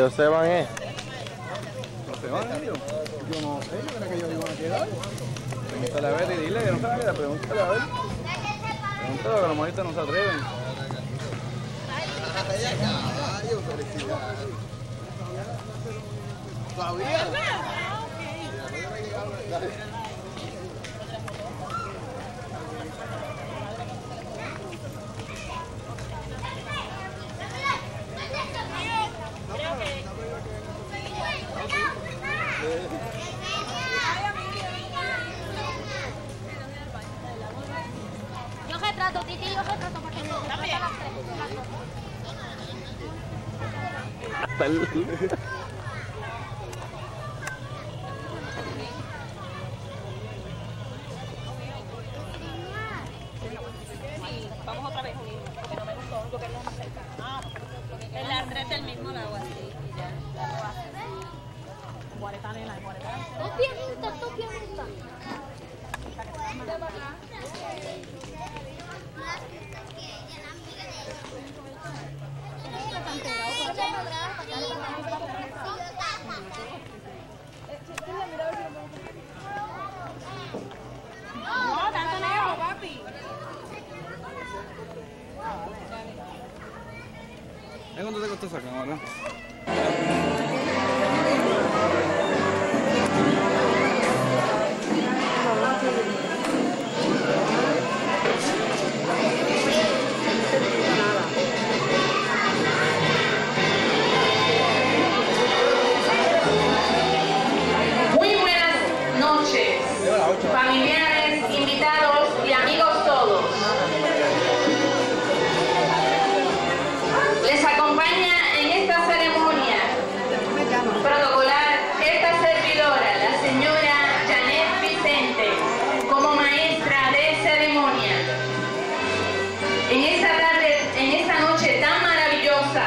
ellos se van, ¿No se van ellos? Yo no sé, yo creo que ellos iban a quedar. Pregúntale a ver y dile que no se van a quedar, pregúntale a ver. Pregúntale que los moritos no se atreven. ¿Todavía? Yo retrato, Titi, yo retrato para que me retrate las tres. Vamos otra vez, porque no me gustó, lo queríamos más cerca. En la 3 del mismo lago, así, y ya. Guareta, nena, guareta. Dos pianitas, dos pianitas. No, tanto lejos, papi. ¿Cuánto te costó esa cámara? Muy buenas noches, familiares, invitados y amigos todos. Les acompaña en esta ceremonia protocolar esta servidora, la señora Janet Vicente, como maestra de ceremonia. En esta tarde, en esta noche tan maravillosa,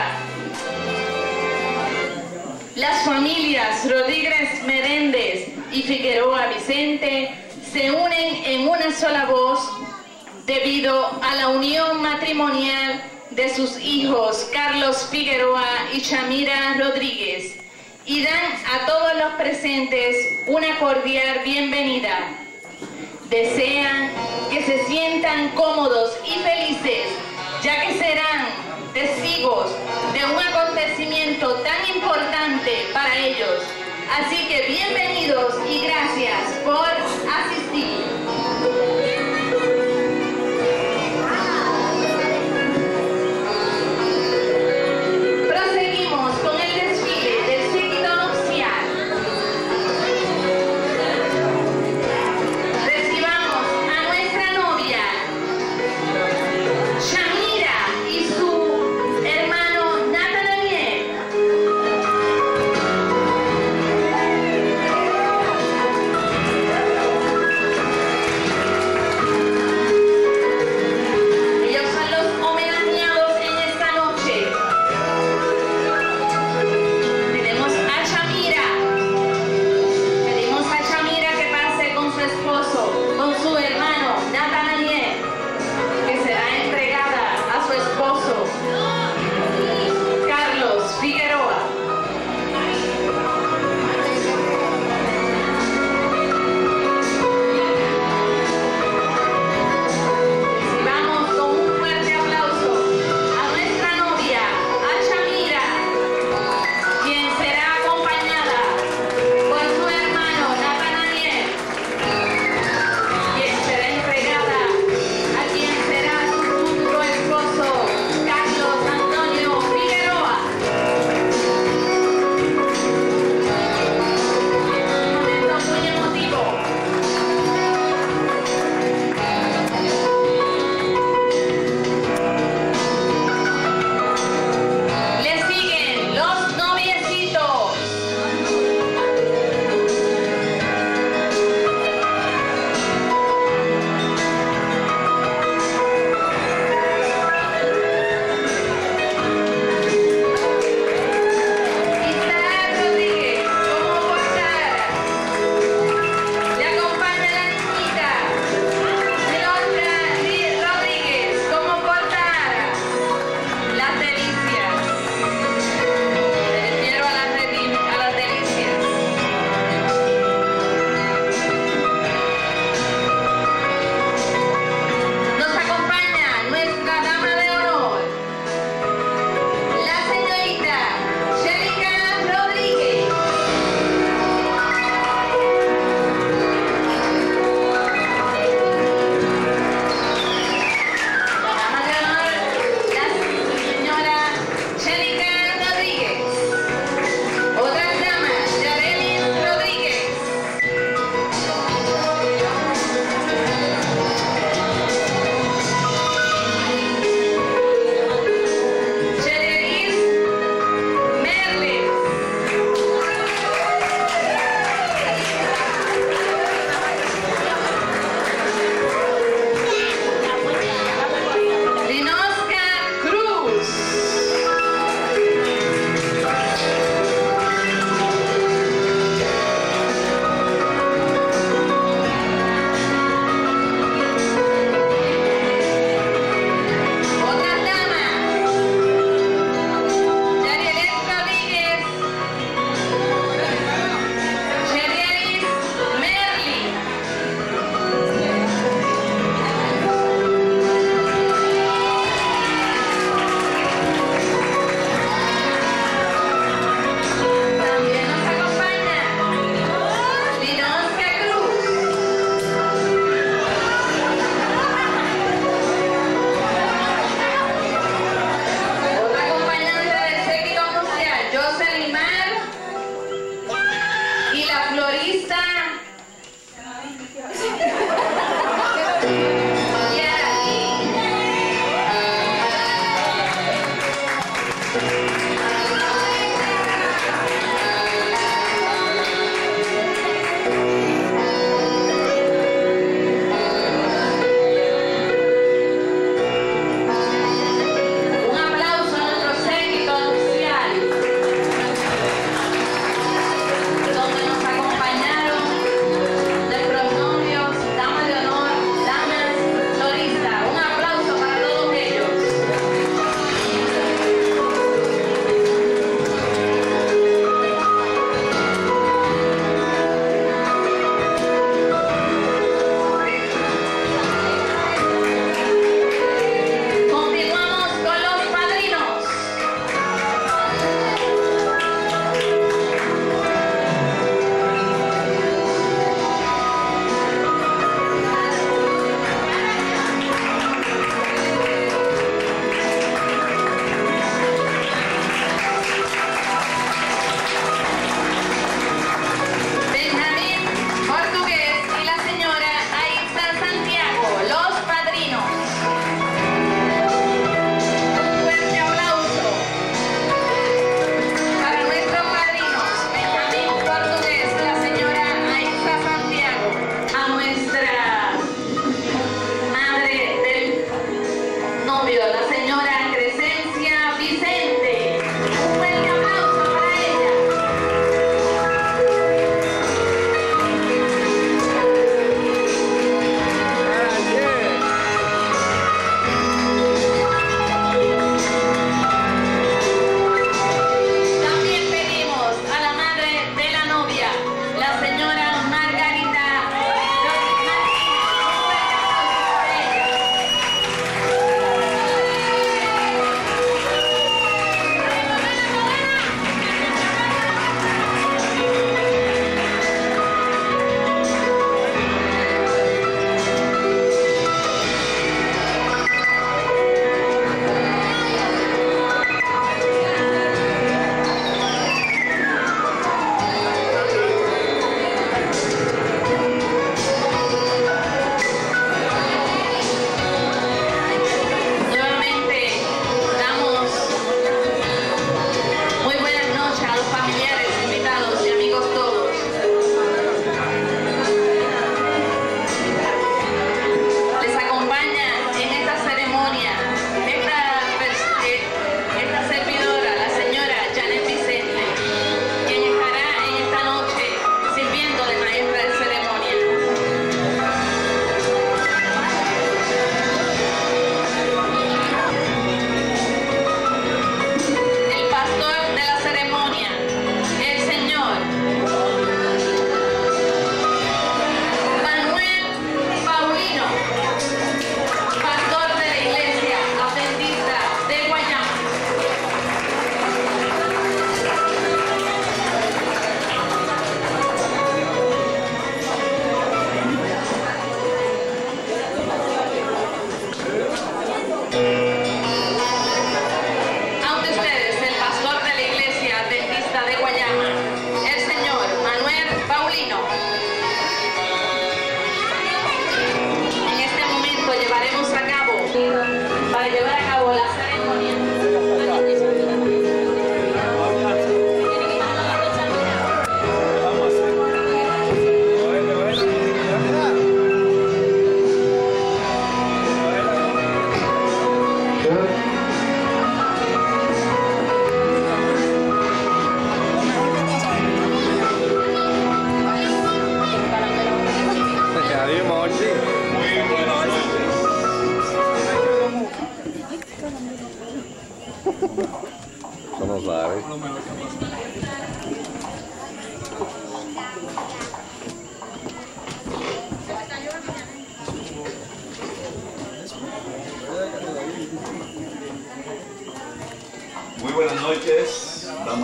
las familias Rodríguez Meréndez y Figueroa Vicente se unen en una sola voz debido a la unión matrimonial de sus hijos Carlos Figueroa y Chamira Rodríguez, y dan a todos los presentes una cordial bienvenida. Desean que se sientan cómodos y felices, ya que serán testigos de un acontecimiento tan importante para ellos. Así que bienvenidos y gracias por asistir. Proseguimos con el desfile del séquito nupcial. Recibamos a nuestra novia, Chamira, y su hermano Nathaniel.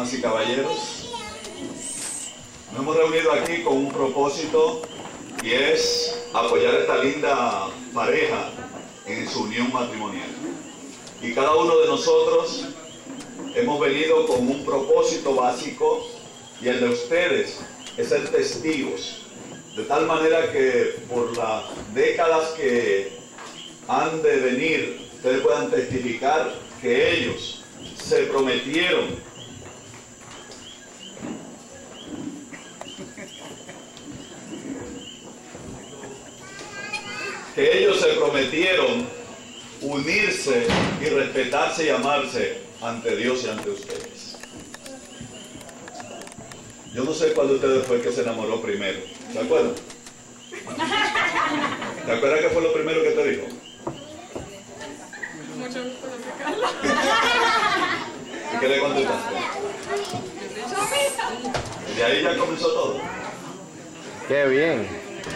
damas y caballeros, nos hemos reunido aquí con un propósito y es apoyar a esta linda pareja en su unión matrimonial. Y cada uno de nosotros hemos venido con un propósito básico y el de ustedes es ser testigos, de tal manera que por las décadas que han de venir, ustedes puedan testificar que ellos se prometieron unirse y respetarse y amarse ante Dios y ante ustedes. Yo no sé cuál de ustedes fue el que se enamoró primero. ¿Se acuerdan? ¿Te acuerdas qué fue lo primero que te dijo? ¿Y qué le contestaste? Y de ahí ya comenzó todo. ¡Qué bien!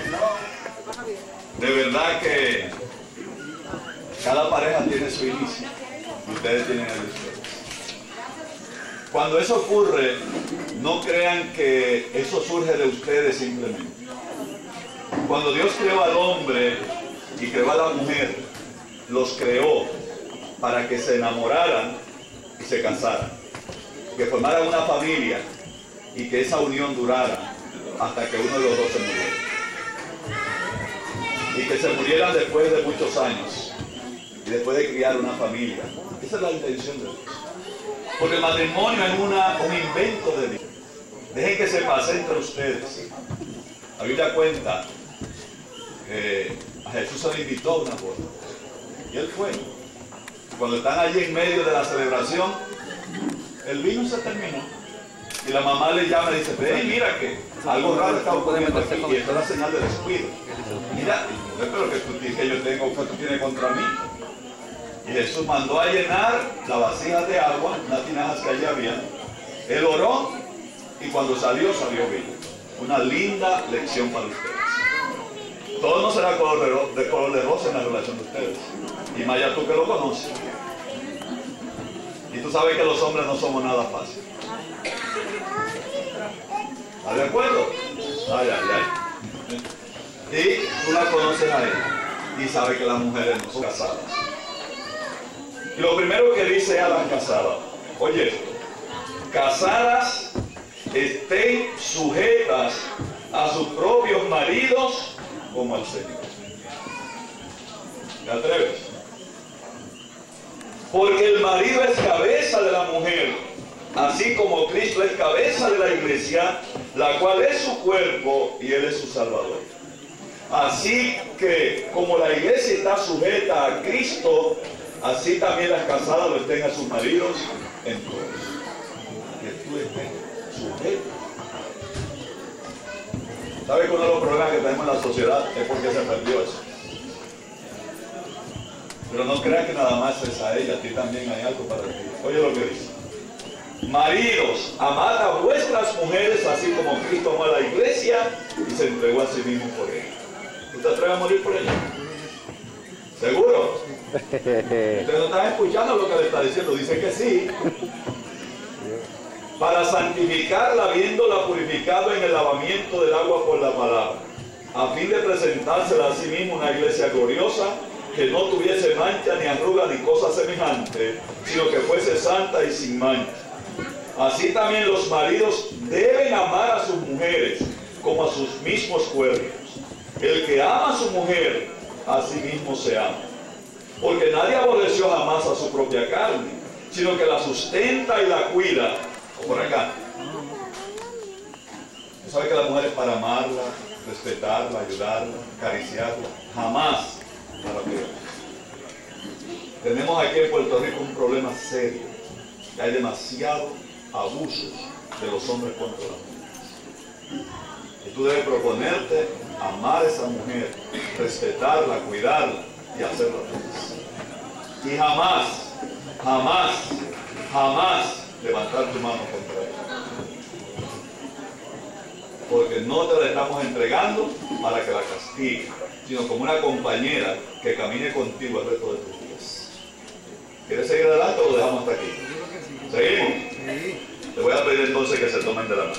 De verdad que cada pareja tiene su inicio y ustedes tienen el de ustedes. Cuando eso ocurre, no crean que eso surge de ustedes simplemente. Cuando Dios creó al hombre y creó a la mujer, los creó para que se enamoraran y se casaran, que formaran una familia y que esa unión durara hasta que uno de los dos se muriera. Y que se murieran después de muchos años y después de criar una familia. Esa es la intención de Dios. Porque el matrimonio es un invento de Dios. Dejen que se pase entre ustedes. La Biblia cuenta que a Jesús se le invitó a una boda y él fue. Cuando están allí en medio de la celebración, el vino se terminó y la mamá le llama y dice: hey, mira que algo raro está ocurriendo aquí, y esta es la señal del descuido. Mira, pero que yo tengo, que tú tienes contra mí. Y Jesús mandó a llenar las vasijas de agua, unas tinajas que allí había. Él oró y cuando salió vino. Una linda lección para ustedes. Todo no será de color de rosa en la relación de ustedes. Y más ya tú que lo conoces. Y tú sabes que los hombres no somos nada fácil. ¿Estás de acuerdo? Ay, ay, ay. Y tú la conoces a ella y sabes que las mujeres no son casadas. Y lo primero que dice a las casadas: oye, casadas estén sujetas a sus propios maridos como al Señor. ¿Te atreves? Porque el marido es cabeza de la mujer, así como Cristo es cabeza de la iglesia, la cual es su cuerpo y Él es su Salvador. Así que, como la iglesia está sujeta a Cristo, así también las casadas lo estén a sus maridos en todo. Que tú estés sujeto. ¿Sabes que uno de los problemas que tenemos en la sociedad es porque se perdió eso? Pero no creas que nada más es a ella, a ti también hay algo para ti. Oye lo que dice: maridos, amad a vuestras mujeres así como Cristo amó a la iglesia y se entregó a sí mismo por ella. ¿Tú te atreves a morir por ella? ¿Seguro? Ustedes no están escuchando lo que le está diciendo. Dice que sí. Para santificarla, habiéndola purificado en el lavamiento del agua por la palabra, a fin de presentársela a sí mismo una iglesia gloriosa, que no tuviese mancha, ni arruga, ni cosa semejante, sino que fuese santa y sin mancha. Así también los maridos deben amar a sus mujeres como a sus mismos cuerpos. El que ama a su mujer, a sí mismo se ama. Porque nadie aborreció jamás a su propia carne, sino que la sustenta y la cuida. O por acá. ¿Tú sabes que la mujer es para amarla, respetarla, ayudarla, acariciarla? Jamás para peor. Tenemos aquí en Puerto Rico un problema serio. Hay demasiados abusos de los hombres contra las mujeres. Y tú debes proponerte amar a esa mujer, respetarla, cuidarla y hacerla feliz. Y jamás, jamás, jamás levantar tu mano contra ella. Porque no te la estamos entregando para que la castigue, sino como una compañera que camine contigo el resto de tus días. ¿Quieres seguir adelante o lo dejamos hasta aquí? ¿Seguimos? Le voy a pedir entonces que se tomen de la mano.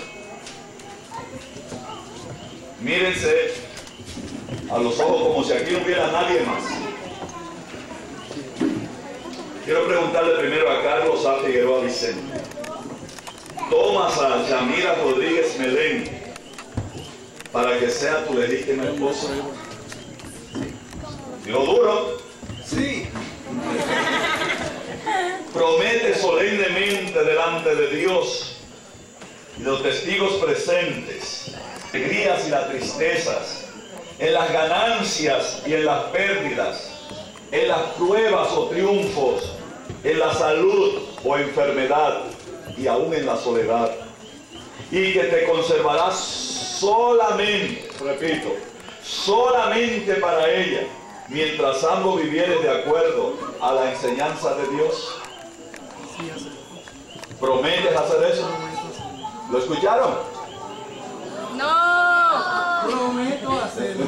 Mírense a los ojos como si aquí no hubiera nadie más. Quiero preguntarle primero a Carlos A. Figueroa Vicente. Tomas a Yamira Rodríguez Melén para que sea tu legítima esposa. ¿Lo duro? Sí. Promete solemnemente delante de Dios y los testigos presentes, las alegrías y las tristezas, en las ganancias y en las pérdidas, en las pruebas o triunfos, en la salud o enfermedad y aún en la soledad, y que te conservarás solamente, repito, solamente para ella, mientras ambos vivieres de acuerdo a la enseñanza de Dios. ¿Prometes hacer eso? ¿Lo escucharon? No. Prometo hacerlo.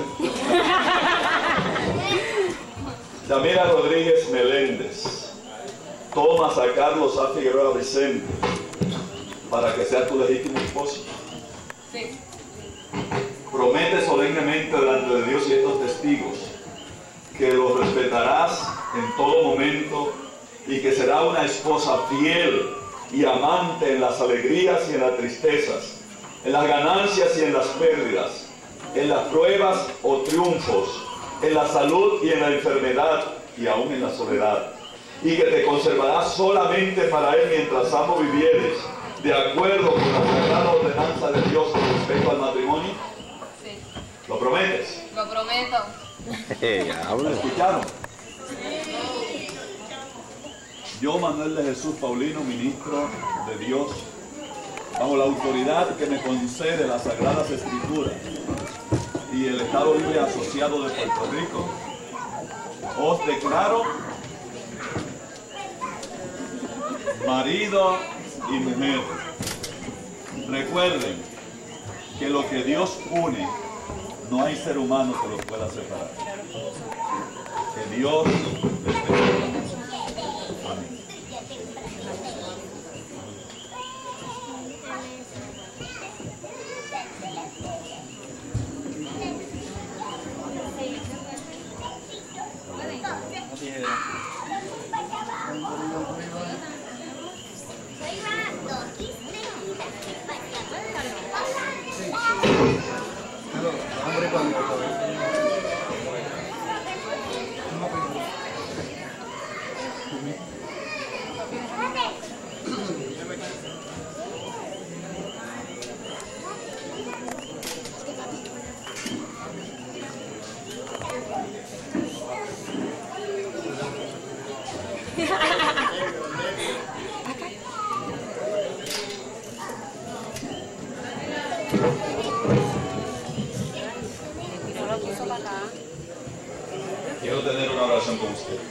Yamira Rodríguez Meléndez, tomas a Carlos A. Figueroa Vicente para que sea tu legítimo esposo. Sí. Promete solemnemente delante de Dios y estos testigos que los respetarás en todo momento y que será una esposa fiel y amante en las alegrías y en las tristezas, en las ganancias y en las pérdidas, en las pruebas o triunfos, en la salud y en la enfermedad y aún en la soledad, y que te conservarás solamente para Él mientras ambos vivieres de acuerdo con la sagrada ordenanza de Dios con respecto al matrimonio. Sí. ¿Lo prometes? Lo prometo. ¿Lo escucharon? Yo, Manuel de Jesús Paulino, ministro de Dios, bajo la autoridad que me concede las Sagradas Escrituras y el Estado Libre Asociado de Puerto Rico, os declaro marido y mujer. Recuerden que lo que Dios une, no hay ser humano que lo pueda separar. Que Dios les bendiga. Amén. Quiero tener una oración con ustedes.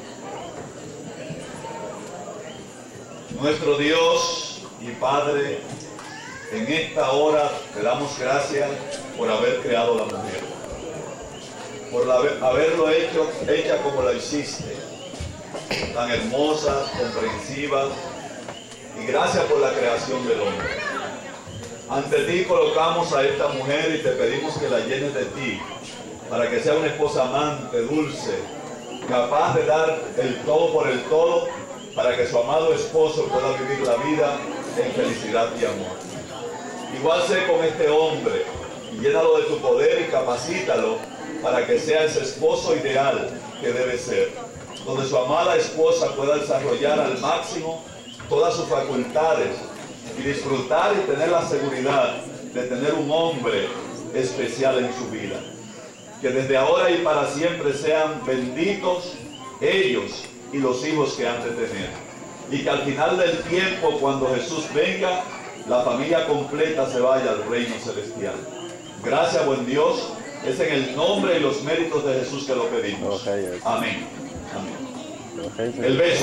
Nuestro Dios y Padre, en esta hora te damos gracias por haber creado la mujer, por haberlo hecha como la hiciste, tan hermosa, comprensiva, y gracias por la creación del hombre. Ante ti colocamos a esta mujer y te pedimos que la llenes de ti, para que sea una esposa amante, dulce, capaz de dar el todo por el todo, para que su amado esposo pueda vivir la vida en felicidad y amor. Igual sé con este hombre, y llénalo de tu poder y capacítalo para que sea ese esposo ideal que debe ser, donde su amada esposa pueda desarrollar al máximo todas sus facultades y disfrutar y tener la seguridad de tener un hombre especial en su vida. Que desde ahora y para siempre sean benditos ellos y los hijos que han de tener. Y que al final del tiempo, cuando Jesús venga, la familia completa se vaya al reino celestial. Gracias, buen Dios. Es en el nombre y los méritos de Jesús que lo pedimos. Amén. Amén. El beso.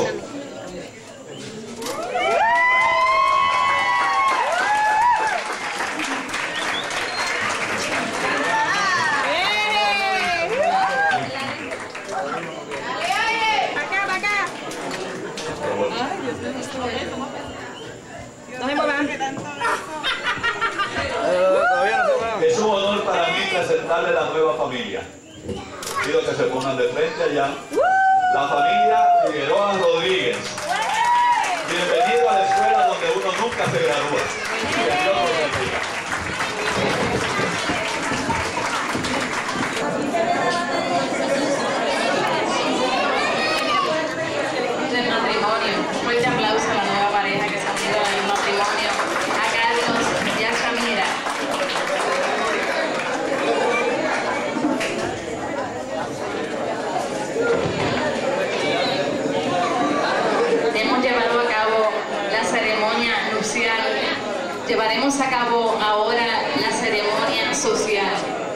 No se mueva presentarle la nueva familia. Pido que se pongan de frente allá. La familia Figueroa Rodríguez. Bienvenido a la escuela donde uno nunca se gradúa. Que Dios los bendiga. Del matrimonio. Un fuerte aplauso a la nueva pareja que se ha unido al matrimonio. A Carlos y a Shamira. Hemos llevado a cabo la ceremonia nupcial. Llevaremos a cabo ahora la ceremonia social.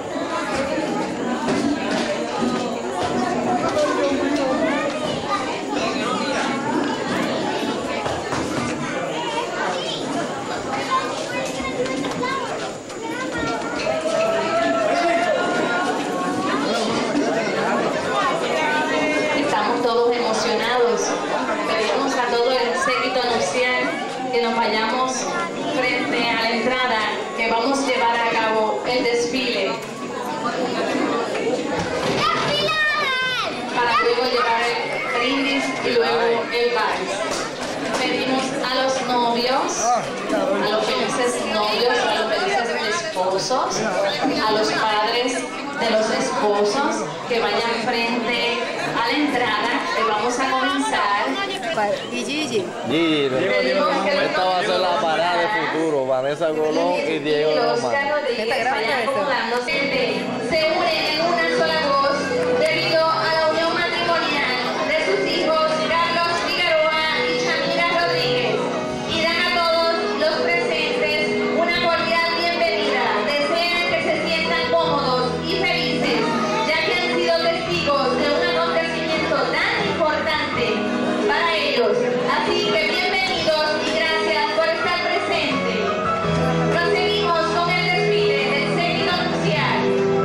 Estamos todos emocionados. Pedimos a todo el séquito nupcial que nos vayamos frente a la entrada, que vamos a llevar a cabo el desfile. Para luego llevar el brindis y luego el vals. Pedimos a los novios, a los felices novios, a los felices esposos, a los padres de los esposos que vayan frente a la entrada, que vamos a comenzar. Y Gigi. Esta va a ser la parada de futuro. Vanessa Colón y Diego Román. Vayan acomodándose. Se unen en una sola voz debido a la unión matrimonial de sus hijos Carlos Figueroa y Shamira Rodríguez, y dan a todos los presentes una cordial bienvenida. Desean que se sientan cómodos y felices, ya que han sido testigos de un acontecimiento tan importante para ellos. Así que bienvenidos y gracias por estar presentes. Proseguimos con el desfile del séquito nupcial.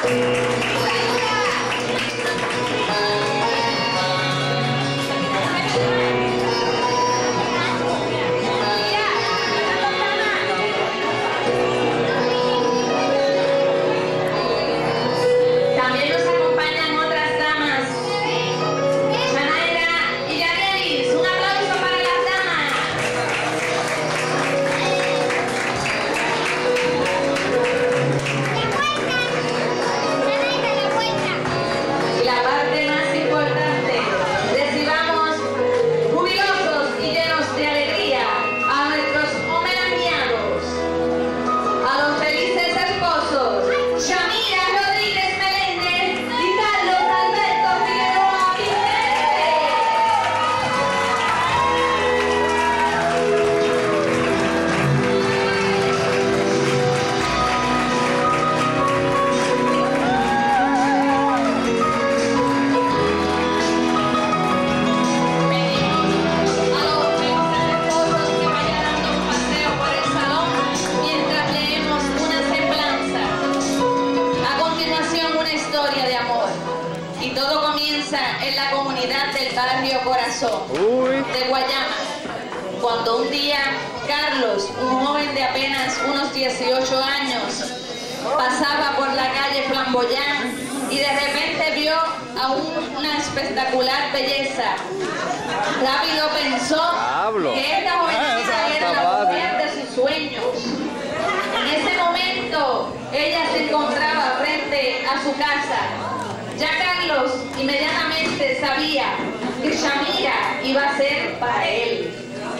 En la comunidad del barrio Corazón de Guayama, cuando un día Carlos, un joven de apenas unos 18 años, pasaba por la calle Flamboyán y de repente vio a una espectacular belleza. Rápido pensó que esta jovencita era la mujer de sus sueños. En ese momento ella se encontraba frente a su casa. Ya Carlos inmediatamente sabía que Shamira iba a ser para él.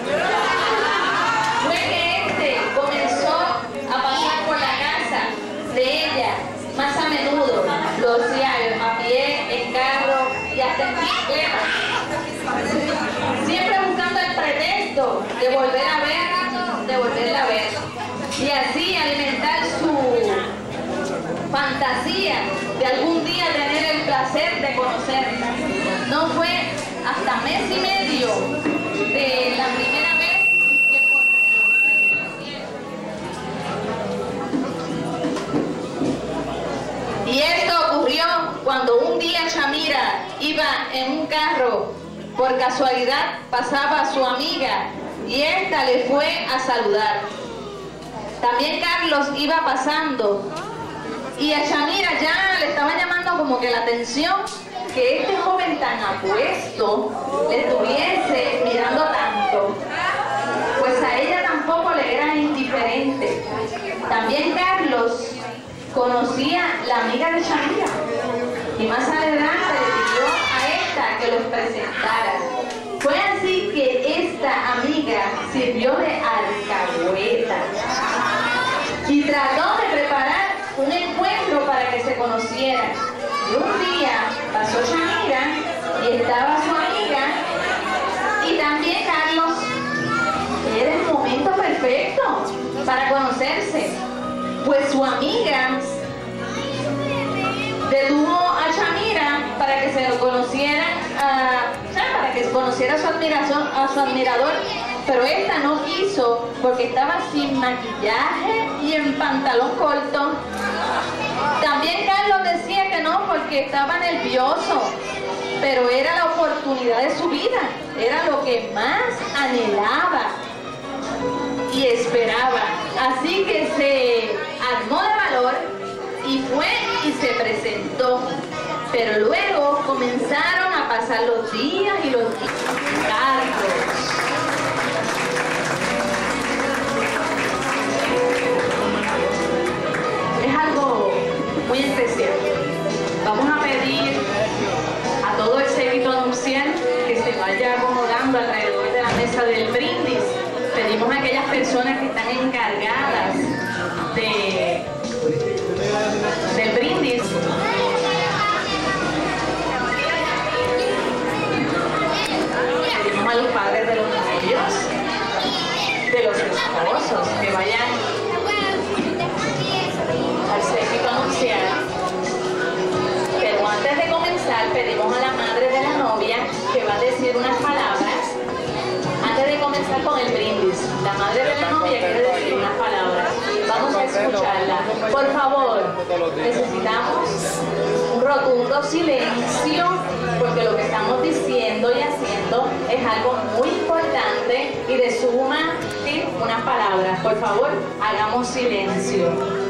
Fue que este comenzó a pasar por la casa de ella más a menudo. Lo hacía a pie, en carro y hasta en bicicleta. Siempre buscando el pretexto de volverla a ver. Y así alimentar su fantasía de algún día tener el placer de conocerla. No fue hasta mes y medio de la primera vez que y esto ocurrió cuando un día Shamira iba en un carro, por casualidad pasaba a su amiga y esta le fue a saludar. También Carlos iba pasando y a Shamira ya le estaba llamando como que la atención que este joven tan apuesto le estuviese mirando tanto. Pues a ella tampoco le era indiferente. También Carlos conocía la amiga de Shamira y más adelante le pidió a esta que los presentara. Fue así que esta amiga sirvió de alcahueta y trató de preparar un encuentro para que se conocieran. Y un día pasó Shamira y estaba su amiga y también Carlos. Era el momento perfecto para conocerse, pues su amiga detuvo a Shamira para que se lo conocieran, para que conociera a su admirador, pero esta no quiso porque estaba sin maquillaje y en pantalón corto. También Carlos decía que no porque estaba nervioso, pero era la oportunidad de su vida, era lo que más anhelaba y esperaba. Así que se armó de valor y fue y se presentó. Pero luego comenzaron a pasar los días y los días. Carlos. Es algo muy especial. Vamos a pedir a todo el séquito nupcial que se vaya acomodando alrededor de la mesa del brindis. Pedimos a aquellas personas que están encargadas del brindis. Pedimos a los padres de los novios, de los esposos, que vayan al séquito nupcial. Pero antes de comenzar, pedimos a la madre de la novia que va a decir unas palabras antes de comenzar con el brindis. La madre de la novia que absoluto silencio, porque lo que estamos diciendo y haciendo es algo muy importante y de suma unas palabras. Por favor, hagamos silencio.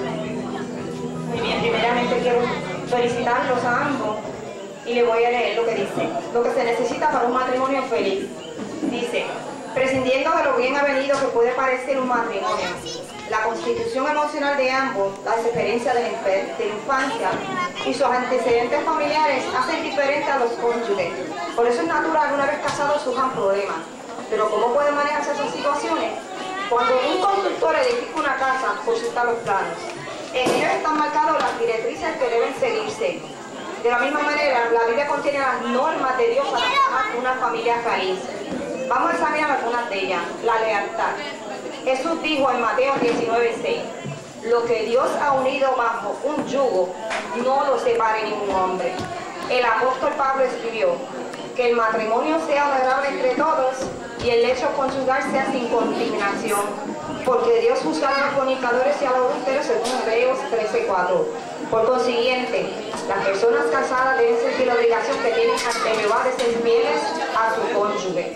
Muy bien, primeramente quiero felicitarlos a ambos y le voy a leer lo que dice. Lo que se necesita para un matrimonio feliz. Dice: prescindiendo de lo bien avenido que puede parecer un matrimonio, la constitución emocional de ambos, las experiencias de la infancia y sus antecedentes familiares hacen diferente a los cónyuges. Por eso es natural que una vez casados surjan problemas. Pero ¿cómo pueden manejarse esas situaciones? Cuando un constructor edifica una casa, consulta los planos. En ellos están marcadas las directrices que deben seguirse. De la misma manera, la Biblia contiene las normas de Dios para formar una familia feliz. Vamos a examinar algunas de ellas. La lealtad. Jesús dijo en Mateo 19:6, lo que Dios ha unido bajo un yugo, no lo separe ningún hombre. El apóstol Pablo escribió, que el matrimonio sea honorable entre todos y el lecho conyugal sea sin condignación, porque Dios juzgará a los fornicadores y a los adúlteros según Hebreos 13:4. Por consiguiente, las personas casadas deben sentir la obligación que tienen ante Jehová de ser fieles a su cónyuge.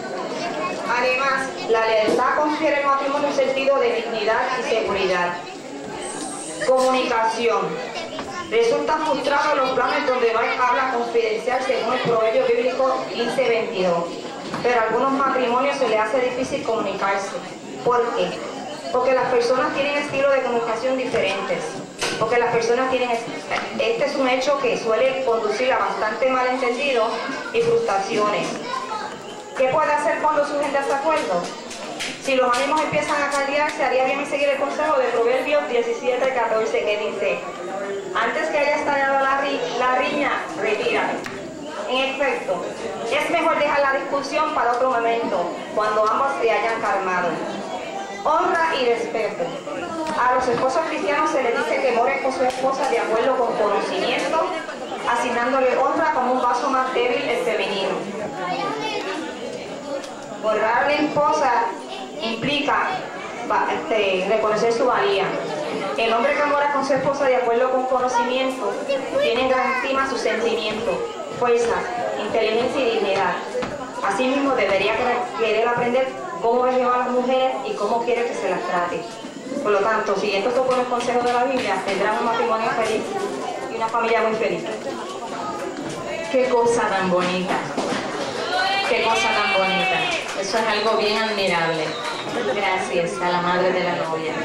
Además, la lealtad confiere al matrimonio un sentido de dignidad y seguridad. Comunicación. Resultan frustrados los planes donde no hay habla confidencial según el proverbio bíblico 15:22. Pero a algunos matrimonios se les hace difícil comunicarse. ¿Por qué? Porque las personas tienen estilos de comunicación diferentes. Porque las personas tienen... Este es un hecho que suele conducir a bastante malentendidos y frustraciones. ¿Qué puede hacer cuando surgen desacuerdos? Si los ánimos empiezan a caldearse, haría bien seguir el consejo de Proverbios 17:14 que dice: antes que haya estallado la riña, retírate. En efecto, es mejor dejar la discusión para otro momento, cuando ambos se hayan calmado. Honra y respeto. A los esposos cristianos se les dice que moren con su esposa de acuerdo con conocimiento, asignándole honra como un vaso más débil el femenino. Honrar a la esposa implica reconocer su valía. El hombre que mora con su esposa de acuerdo con conocimiento tiene en gran estima sus sentimientos, fuerza, inteligencia y dignidad. Asimismo, debería querer aprender cómo es llevar a las mujeres y cómo quiere que se las trate. Por lo tanto, siguiendo estos buenos consejos de la Biblia, tendrán un matrimonio feliz y una familia muy feliz. Qué cosa tan bonita. Qué cosa tan bonita. Eso es algo bien admirable. Gracias a la madre de la novia.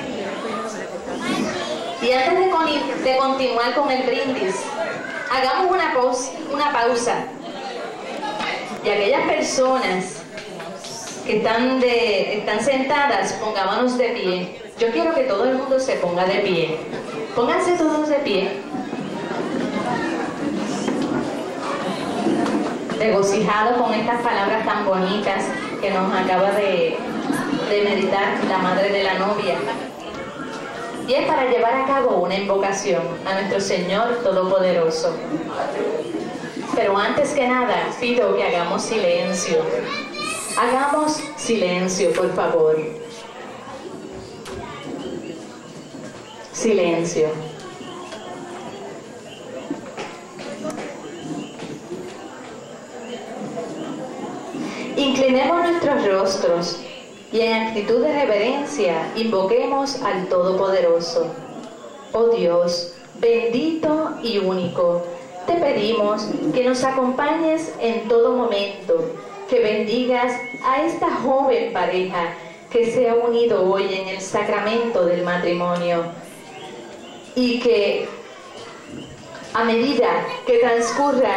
Y antes de continuar con el brindis, hagamos una pausa. Y aquellas personas que están sentadas, pongámonos de pie. Yo quiero que todo el mundo se ponga de pie. Pónganse todos de pie. Regocijado con estas palabras tan bonitas que nos acaba de meditar la madre de la novia. Y es para llevar a cabo una invocación a nuestro Señor Todopoderoso. Pero antes que nada, pido que hagamos silencio. Hagamos silencio, por favor. Silencio. Inclinemos nuestros rostros y en actitud de reverencia invoquemos al Todopoderoso. Oh Dios, bendito y único, te pedimos que nos acompañes en todo momento, que bendigas a esta joven pareja que se ha unido hoy en el sacramento del matrimonio y que a medida que transcurra.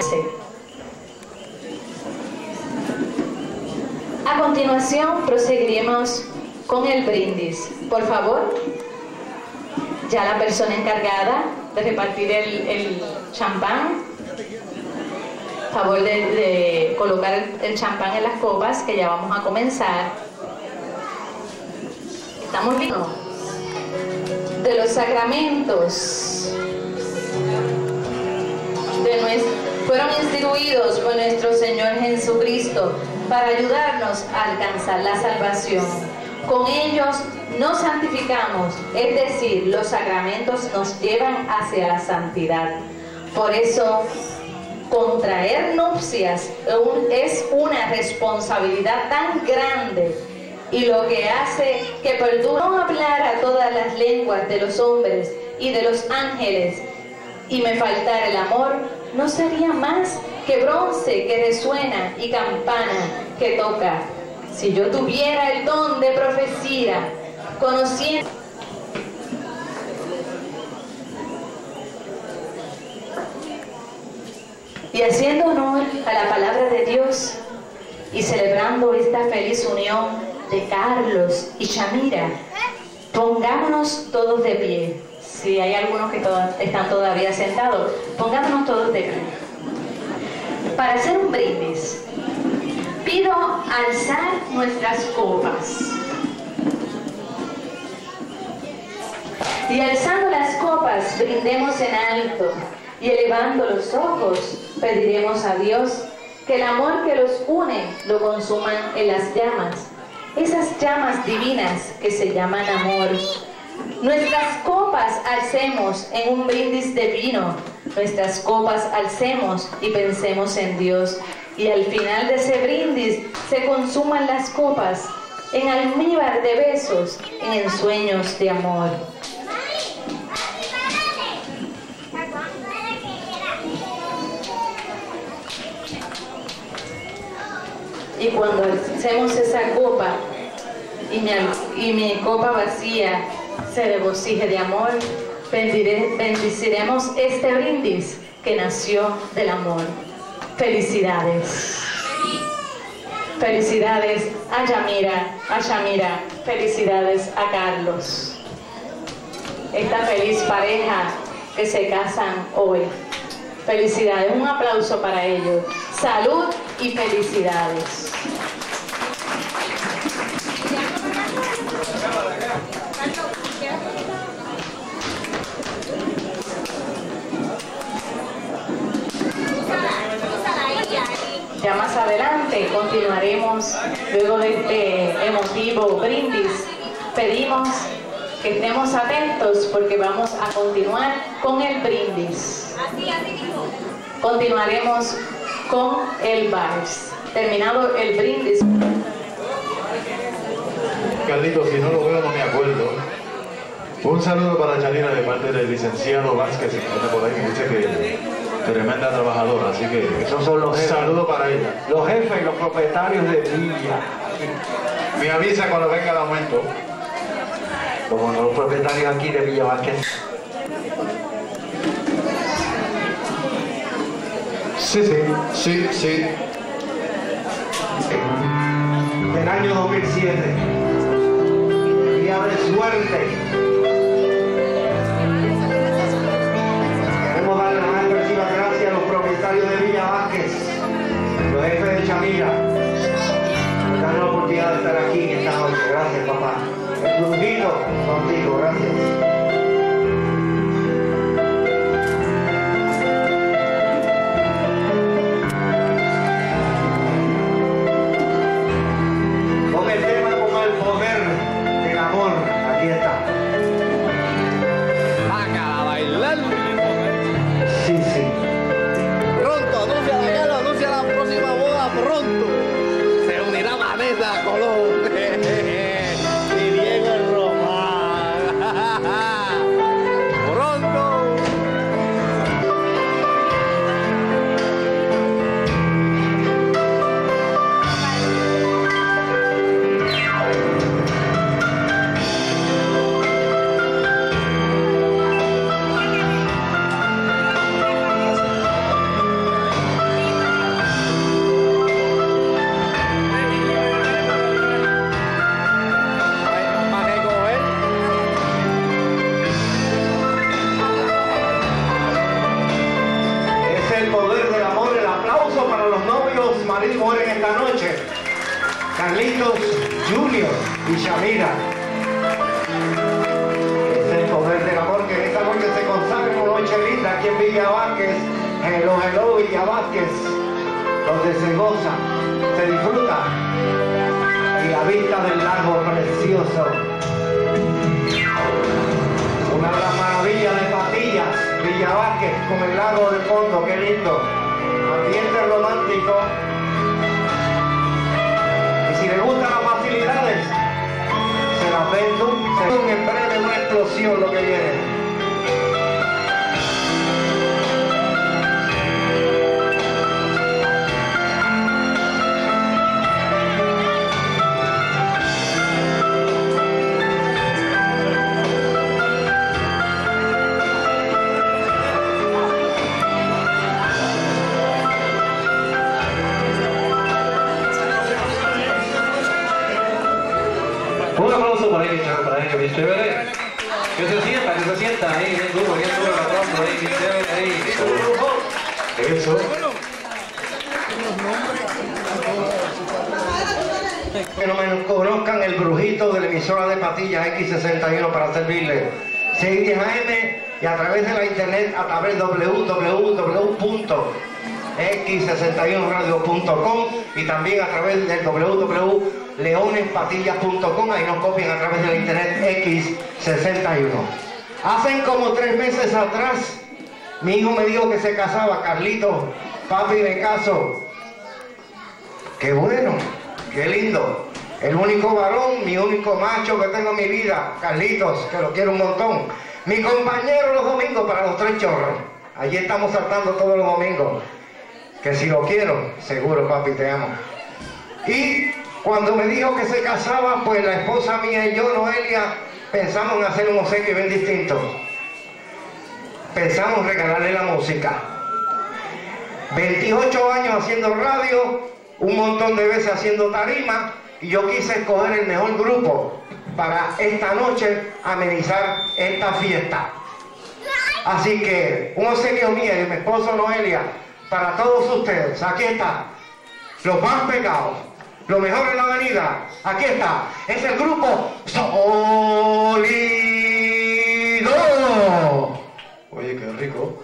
A continuación proseguiremos con el brindis. Por favor, ya la persona encargada de repartir el champán, favor de colocar el champán en las copas, que ya vamos a comenzar. ¿Estamos listos? De los sacramentos fueron instituidos por nuestro Señor Jesucristo para ayudarnos a alcanzar la salvación. Con ellos nos santificamos, es decir, los sacramentos nos llevan hacia la santidad. Por eso contraer nupcias es una responsabilidad tan grande, y lo que hace que perdure no hablar a todas las lenguas de los hombres y de los ángeles, y me faltara el amor, no sería más que bronce que resuena y campana que toca. Si yo tuviera el don de profecía, conociendo y haciendo honor a la palabra de Dios y celebrando esta feliz unión de Carlos y Shamira, pongámonos todos de pie. Si hay algunos que están todavía sentados, pongámonos todos de pie. Para hacer un brindis, pido alzar nuestras copas. Y alzando las copas, brindemos en alto. Y elevando los ojos, pediremos a Dios que el amor que los une lo consuman en las llamas. Esas llamas divinas que se llaman amor. Nuestras copas alcemos en un brindis de vino. Nuestras copas alcemos y pensemos en Dios. Y al final de ese brindis se consuman las copas en almíbar de besos, en ensueños de amor. Y cuando hacemos esa copa y mi copa vacía se regocije de amor, bendeciremos este brindis que nació del amor. Felicidades. Felicidades a Shamira, felicidades a Carlos. Esta feliz pareja que se casan hoy. Felicidades, un aplauso para ellos. Salud y felicidades. Ya más adelante continuaremos, luego de este emotivo brindis, pedimos que estemos atentos porque vamos a continuar con el brindis. Continuaremos con el vals. Terminado el brindis. Carlitos, si no lo veo no me acuerdo. Un saludo para Chanina de parte del licenciado Vázquez, que está por ahí, que dice que tremenda trabajadora, así que esos son los jefes. Saludo para ella. Los jefes y los propietarios de Villa. Me avisa cuando venga el aumento. Como los propietarios aquí de Villa Vázquez. Sí. Del año 2007. Día de suerte. Queremos darle una expresiva gracias a los propietarios de Villa Vázquez, los jefes de Shamira, por darnos la oportunidad de estar aquí en esta noche. Gracias, papá. El brujito contigo, gracias. Carlitos Junior y Shamira. Es el poder del amor que esta noche se consagra una noche linda aquí en Villa Vázquez, en el Hello Villa Vázquez, donde se goza, se disfruta y la vista del lago precioso. Una de las maravillas de Patillas, Villa Vázquez, con el lago de fondo, qué lindo. ambiente romántico. Y si le gustan las facilidades, se las vendo. En breve una explosión lo que viene. Un aplauso por ahí, para ellos, bien chévere. Que se sienta ahí, bien duro el aplauso ahí, bien chévere ahí. Eso. Que no me conozcan, el brujito de la emisora de Patillas X61 para servirle. 610 AM y a través de la internet, a través de www.x61radio.com y también a través del www.leonespatillas.com. Ahí nos copian a través de la internet X61. Hacen como 3 meses atrás, mi hijo me dijo que se casaba. Carlitos, papi, me caso. Qué bueno, qué lindo. El único varón, mi único macho que tengo en mi vida, Carlitos, que lo quiero un montón. Mi compañero los domingos para los 3 chorros. Allí estamos saltando todos los domingos. Que si lo quiero, seguro, papi, te amo. Y cuando me dijo que se casaba, pues la esposa mía y yo, Noelia, pensamos en hacer un obsequio bien distinto. Pensamos regalarle la música. 28 años haciendo radio, un montón de veces haciendo tarima, y yo quise escoger el mejor grupo para esta noche amenizar esta fiesta. Así que un obsequio mío y de mi esposo Noelia para todos ustedes. Aquí está, los más pegados, lo mejor en la avenida. Aquí está, es el grupo Sólido. Oye, qué rico.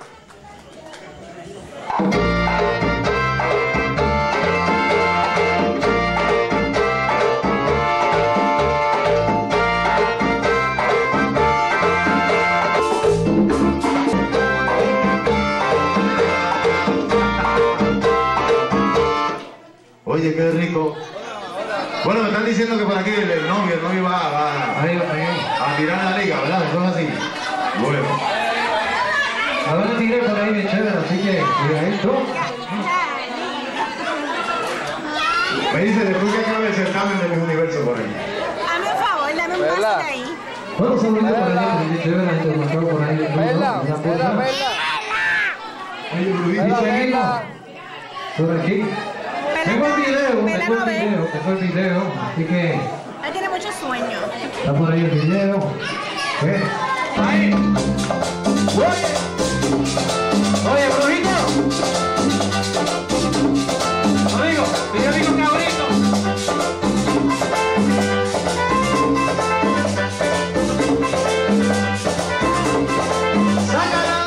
Oye, qué rico. Bueno, me están diciendo que por aquí el novio va a tirar la liga, ¿verdad? Eso es así. Bueno. Ahora tiré por ahí bien chévere, así que cuidadito. Me dice después que acabe el certamen de mi universo por ahí. Hazme un favor, dame un vaso de ahí. Bueno, saludito por ahí, bien chévere, la información por ahí. Vela. Oye, Brujito. Por aquí. Tengo el video, así que... Él tiene mucho sueño. Está por ahí el video. ¡Ahí! Oye, Brujito. Amigo, cabrito. ¡Sácala!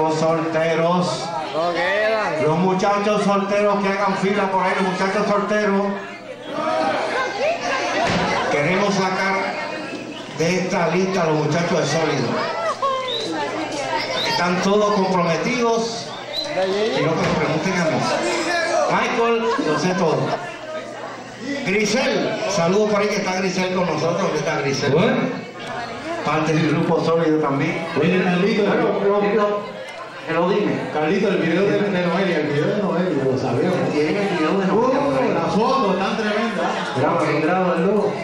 Solteros, solteros. No quedan. Los muchachos solteros que hagan fila por ahí, los muchachos solteros. Queremos sacar de esta lista a los muchachos de Sólido. Están todos comprometidos. Quiero que me pregunten a mí. Michael, lo sé todo. Grisel, saludos por ahí que está Grisel con nosotros. ¿Dónde está Grisel? Bueno. Parte del grupo Sólido también. Oye, Carlito, Pero dime. Carlito, el video de Noelia, el video de Noelia, lo sabíamos. Tienen el video de Noelia. Las fotos están tremendas. Graba el logo.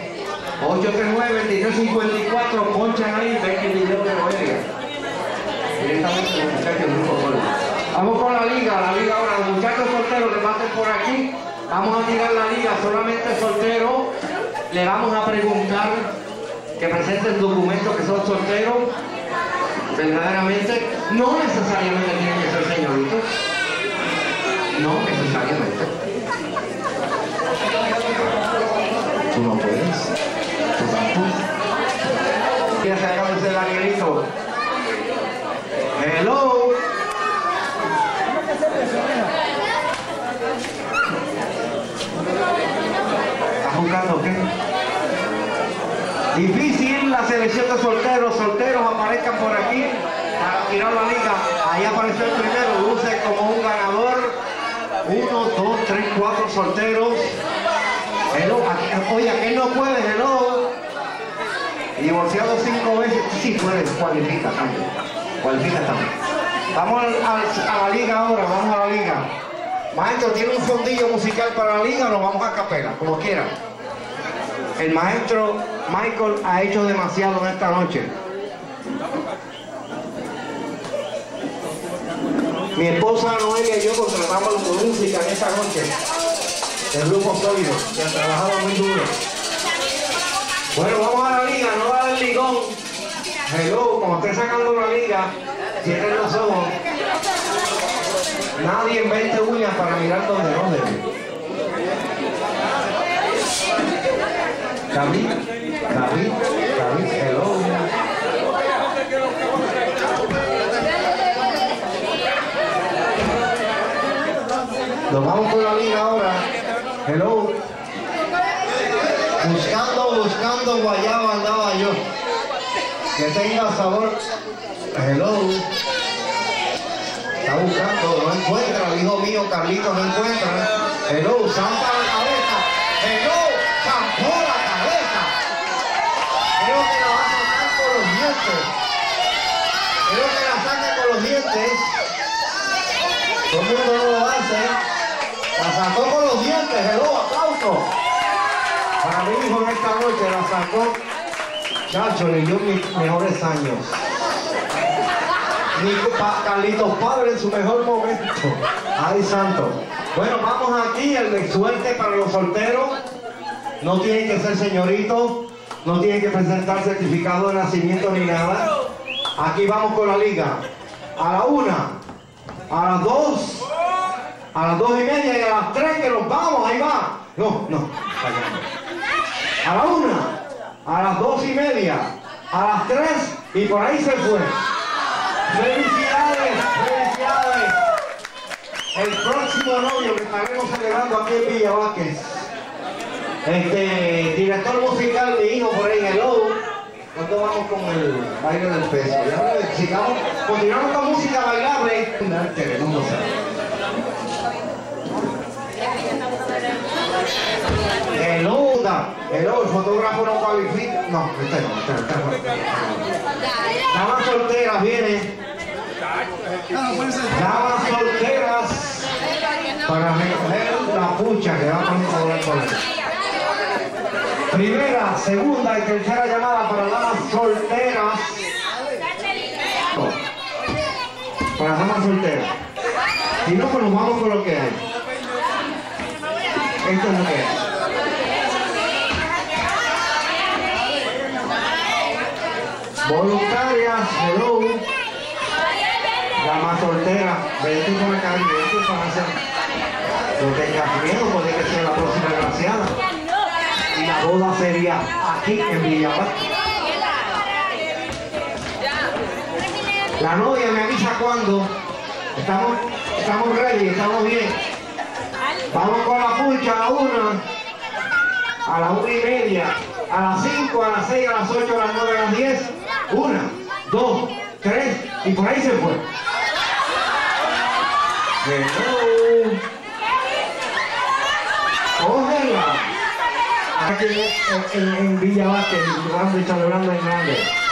839-2354, ponchan ahí, ven el video de Noelia. Directamente los muchachos del grupo Sólido. Vamos con la liga ahora, los muchachos solteros que pasen por aquí. Vamos a tirar la liga, solamente solteros. Le vamos a preguntar que presenten documentos que son solteros. Verdaderamente, no necesariamente tienen que ser señoritos. No necesariamente. Tú no puedes. Tú tampoco. Ya se acaba de ser Danielito. Hello. ¿Estás buscando qué? Difícil la selección de solteros aparezcan por aquí para tirar la liga. Ahí apareció el primero, luce como un ganador. 1, 2, 3, 4 solteros. Hello, oye, aquel no puede, hello. Divorciado 5 veces, sí puede, cualifica también. Vamos a la liga ahora, vamos a la liga. Maestro, ¿tiene un fondillo musical para la liga o nos vamos a capela? Como quiera. El maestro Michael ha hecho demasiado en esta noche. Mi esposa Noelia y yo contratamos con música en esta noche. El grupo Sólido, que ha trabajado muy duro. Bueno, vamos a la liga, no va al ligón. Hello, como esté sacando la liga, cierren los ojos. Nadie invente uñas para mirar donde no debe. David, hello. Nos vamos con la liga ahora. Hello. Buscando guayaba andaba yo. Que tenga sabor. Hello. Está buscando, no encuentra. El hijo mío, Carlito, no encuentra. Hello, zampa la cabeza. Hello, zampó la cabeza. Creo que la va a sacar con los dientes. Creo que la saca con los dientes. Todo el mundo no lo hace. La sacó con los dientes. Hello, aplauso. Para mi hijo en esta noche la sacó. Chacho, ni yo mis mejores años. Ni Carlitos Padre en su mejor momento. Ay, santo. Bueno, vamos aquí, el de suerte para los solteros. No tienen que ser señoritos, no tienen que presentar certificado de nacimiento ni nada. Aquí vamos con la liga. A la 1, a las 2, a las 2:30 y a las 3 que nos vamos, ahí va. No. A la 1, a las 2:30, a las 3 y por ahí se fue. ¡Felicidades! El próximo novio que estaremos celebrando aquí en Villa Vázquez. Director musical, mi hijo por ahí, hello. ¿Cuándo vamos con el baile del peso? Continuamos con música bailable. Hello, el fotógrafo no cualifica. No, este no. Damas solteras, viene. Damas solteras para recoger la pucha que vamos a cobrar por él. Primera, segunda y tercera llamada para damas solteras. Para damas solteras. Si no, pues nos vamos con lo que hay. Esto es lo que hay. Voluntarias, hello. Damas solteras, vete con la calle, vete para hacer. No tengas miedo, puede que sea la próxima desgraciada. Y la boda sería aquí en Villa Vázquez. La novia me avisa cuando. Estamos ready, estamos bien. Vamos con la pucha a la 1, a la 1:30, a las 5, a las 6, a las 8, a las 9, a las 10. 1, 2, 3 y por ahí se fue. Hello. Cógela. Aquí en Villa Vázquez, celebrando en grande.